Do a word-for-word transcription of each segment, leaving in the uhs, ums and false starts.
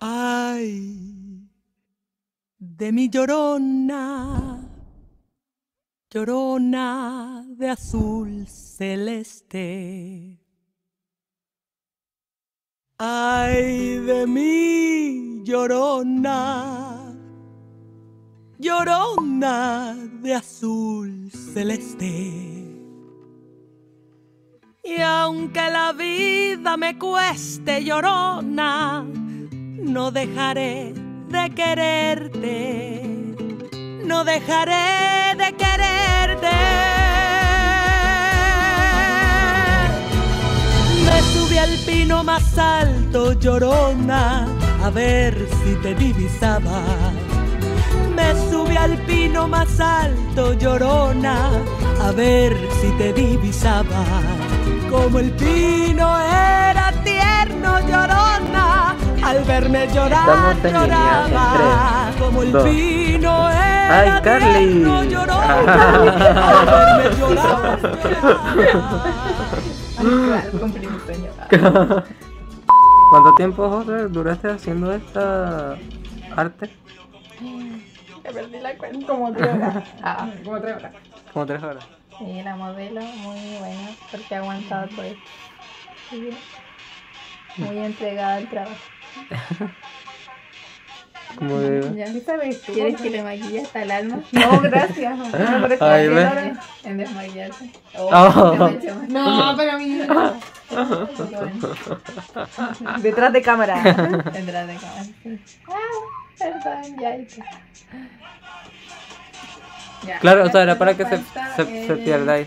Ay, de mi llorona, llorona de azul celeste. Ay, de mi llorona, llorona de azul celeste. Y aunque la vida me cueste, llorona, no dejaré de quererte, no dejaré de quererte. Me subí al pino más alto, llorona, a ver si te divisaba. Me subí al pino más alto, llorona, a ver si te divisaba. Como el pino era tierno, llorona, al verme llorar, lloraba. Como el dos. Pino era ¡Ay, Carly! tierno, llorona, al verme llorar, lloraba. Ay, cumplí mi sueño. ¿Cuánto tiempo, José, duraste haciendo esta arte? Me perdí la cuenta. Como tres horas. Ah, como tres horas. Como tres horas. Sí, la modelo muy buena porque ha aguantado todo esto. Sí, muy entregada al trabajo. Como de... ¿Ya sabes tú? ¿Quieres que le maquille hasta el alma? No, gracias. No, pero está Ay, bien ve. ahora en desmaquillarse. Oh, Oh. te mancho más. No, pero a mí no. Detrás de cámara. Tendrás de cámara. Sí. Ah, perdón, ya hice. Ya. Claro, o sea, era para que se, Falta, se, se eh, pierda ahí.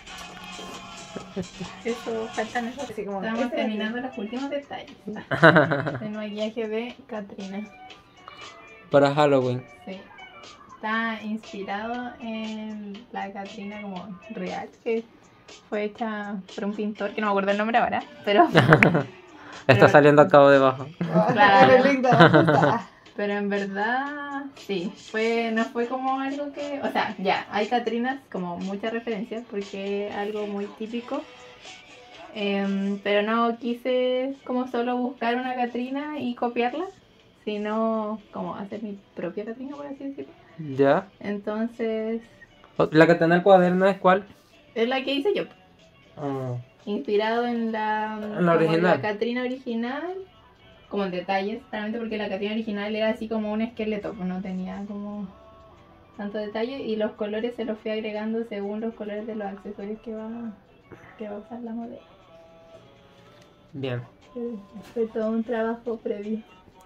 Eso, faltan esos. Así como, Estamos este- terminando los últimos detalles del maquillaje de Katrina. Para Halloween. Sí. Está inspirado en la Katrina como real, que fue hecha por un pintor que no me acuerdo el nombre ahora, pero, Está Pero- saliendo a cabo debajo. Claro. El link de abajo está. pero en verdad sí, fue no fue como algo que, o sea, ya, hay Katrinas como muchas referencias porque es algo muy típico. Em, pero no quise como solo buscar una Katrina y copiarla, sino como hacer mi propia Katrina, por así decirlo. ¿Ya? Entonces, ¿La que está en el cuaderno es cuál? es la que hice yo, Ah, inspirado en la, En la como original. la Katrina original, como en detalles, realmente porque la Katrina original era así como un esqueleto, pues no tenía como tanto detalle, y los colores se los fui agregando según los colores de los accesorios que va, que va a usar la modelo. bien. Fue, fue todo un trabajo previo.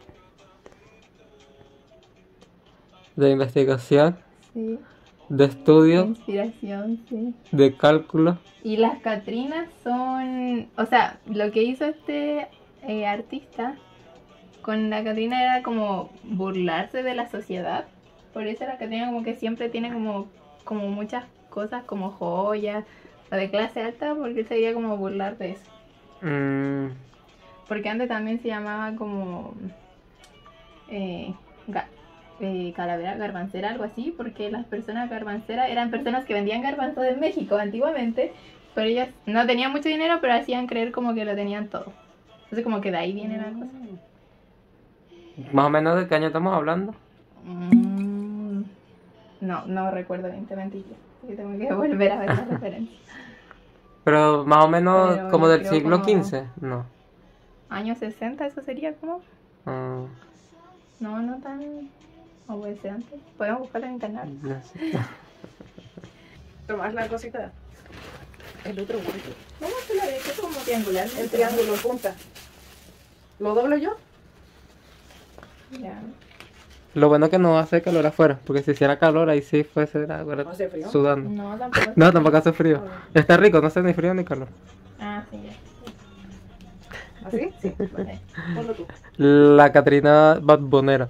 De investigación, Sí, de de estudio, inspiración, sí. de cálculo. Y las Catrinas son, o sea, lo que hizo este eh, artista con la Catrina era como burlarse de la sociedad. Por eso la Catrina como que siempre tiene como, como muchas cosas como joyas o de clase alta, porque él se quería como burlar de eso. Mm, Porque antes también se llamaba como eh, ga- eh, calavera garbancera, algo así, porque las personas garbanceras eran personas que vendían garbanzos en México antiguamente, pero ellas no tenían mucho dinero, pero hacían creer como que lo tenían todo. Entonces como que de ahí viene la cosa. ¿Más o menos de qué año estamos hablando? Mm, no, no recuerdo bien, te mentí yo, así que tengo que volver a ver la referencia. Pero más o menos Pero como yo del creo siglo como- quince. No. Años sesenta, eso sería como... Ah, No, no tan... O puede ser antes. Podemos buscarlo en internet. no sé. Tomás la cosita. El otro hueco. ¿Cómo se la ve? Que es como triangular. El triángulo en punta. ¿Lo doblo yo? Ya. Lo bueno que no hace calor afuera, porque si hiciera calor ahí sí fuese la- ¿No hace frío? sudando. No, tampoco. No, tampoco hace frío. Está rico, no hace ni frío ni calor. Ah, sí, ya. ¿Así? Sí. Vale. Ponlo tú. La Catrina Badbonera.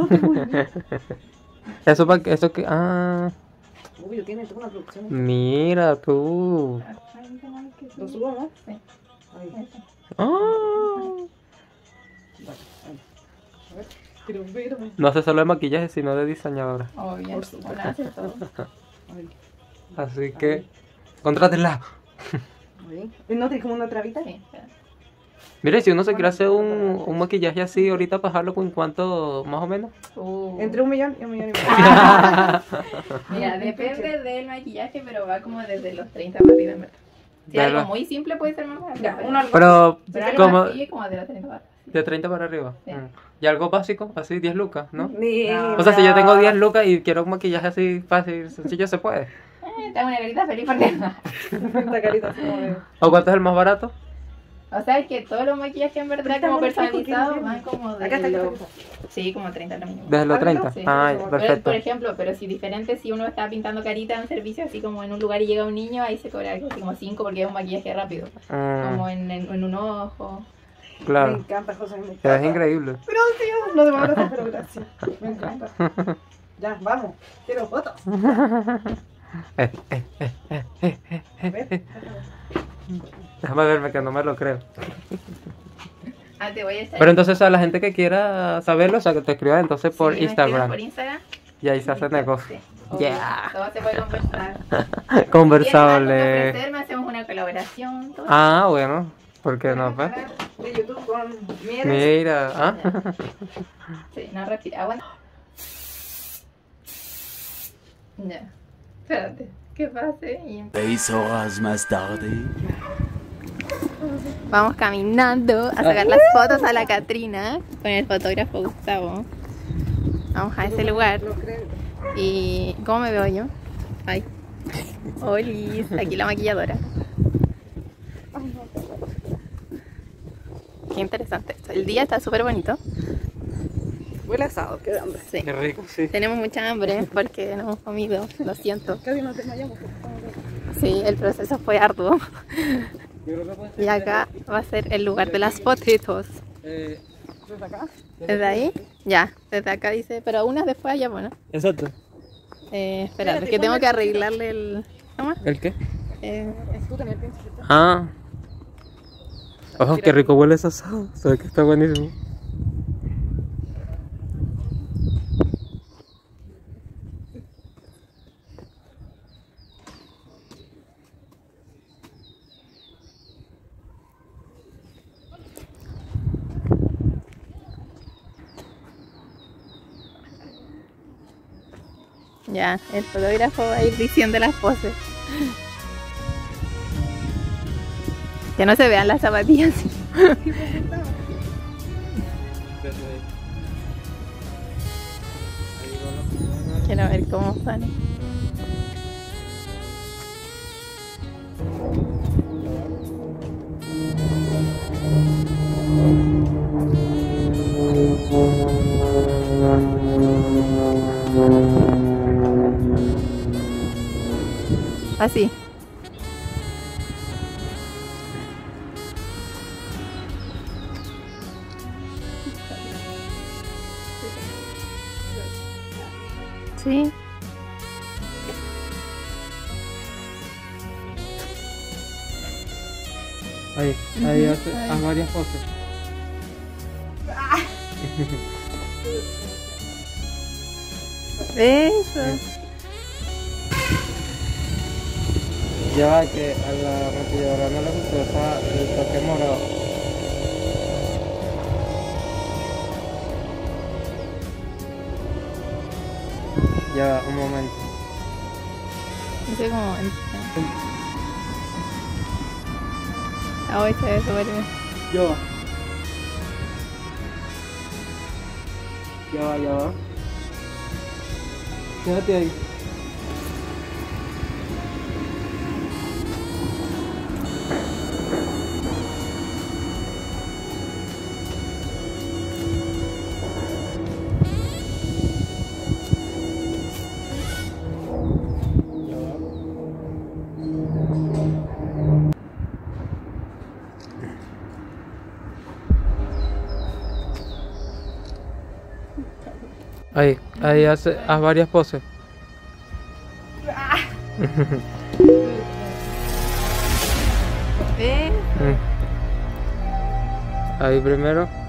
Eso para que, eso que, ah, Uy, yo tiene toda una producción. mira tú. ¿Lo subo, no? Sí. Ahí. Eso. Ah. Vale, ahí. A ver. Quiero verme. No hace solo de maquillaje, sino de diseñadora. Obvio. Por supuesto. Hola, hace todo. Ahí. Así que, contrátenla. Ahí. ¿Y no tienes como una trabita? Sí, espera. Mire, si uno se quiere hacer un, un maquillaje así ahorita para dejarlo con cuánto más o menos. Uh. Entre un millón y un millón y medio. Mira, depende del maquillaje, pero va como desde los treinta para arriba, en verdad. Si De algo la- muy simple puede ser más barato. Ya, pero- uno algo- Pero pero algo como así como de los treinta para arriba. de treinta para arriba. Sí. Mm. Y algo básico, así diez lucas, ¿no? Ni- O sea, si yo tengo diez lucas y quiero un maquillaje así fácil, sencillo, se puede. Eh, tengo una carita feliz porque Esta carita así como de- ¿O cuánto es el más barato? O sea, es que todos los maquillajes en verdad Está como bonito, personalizados ¿qué? van como de Acá está, acá los... está. Sí, como treinta lo mínimo. Desde los Ah, treinta. Sí, Ah, pero, perfecto. por ejemplo, pero si diferente, si uno está pintando carita en un servicio así como en un lugar y llega un niño, ahí se cobra algo así como cinco porque es un maquillaje rápido. Como Mm, en, en, en un ojo. Me claro. encanta, José. Me Es encanta. increíble. Gracias. No demora tanto, pero gracias. Me encanta. Ya, vamos. Quiero fotos. Eh, eh, eh, eh, eh, eh, eh. ¿Ves? Déjame verme que no me lo creo. Ah, te voy a echar. Pero entonces a la gente que quiera saberlo, o sea, que te escriba entonces por Sí, me escriben Instagram. Por Instagram. Y ahí se hace negocio. Sí, obvio. Yeah. Todo se puede conversar. Conversable. Si ofrecerme, hacemos una colaboración. Todo. Ah, bueno. ¿Por qué no? Pues? De YouTube con Mieres. Mira, ah. Sí, no respira. Aguanta. Ya. Espérate. Que pase y... Seis horas más tarde. Vamos caminando a sacar las fotos a la Catrina con el fotógrafo Gustavo. Vamos a ese lugar. No creo. ¿Y cómo me veo yo? Ay. Oli, aquí la maquilladora. Qué interesante esto. El día está súper bonito. Huele asado, qué hambre. Sí. Qué rico, sí. Tenemos mucha hambre porque no hemos comido. Lo siento. Casi nos desmayamos. porque estamos locos. Sí, el proceso fue arduo. Y acá va a ser el lugar de las fotitos. Eh, ¿Desde acá? ¿Desde ahí? Ya, desde acá dice, pero unas después allá, bueno. exacto. Eh, espérate, que tengo que arreglarle el... ¿Cómo? ¿El qué? Eh, Tú tenías el pincel, ¿cierto? Ah. Oh, qué rico huele ese asado. Se ve que está buenísimo. ya, el fotógrafo va a ir diciendo las poses. Que no se vean las zapatillas. Quiero ver cómo sale. Así. Sí. Ahí, ahí hace haz varias poses. Eso. Ya va que a la maquilladora no le gustó esa- el toque morado. Ya va, un momento. No sé cómo. Ah, hoy se ve súper bien. Ya va. Ya va, ya va. Quédate ahí. Ya va. Ahí, ahí hace, haz varias poses. ¿Ves? Mm. Ahí primero.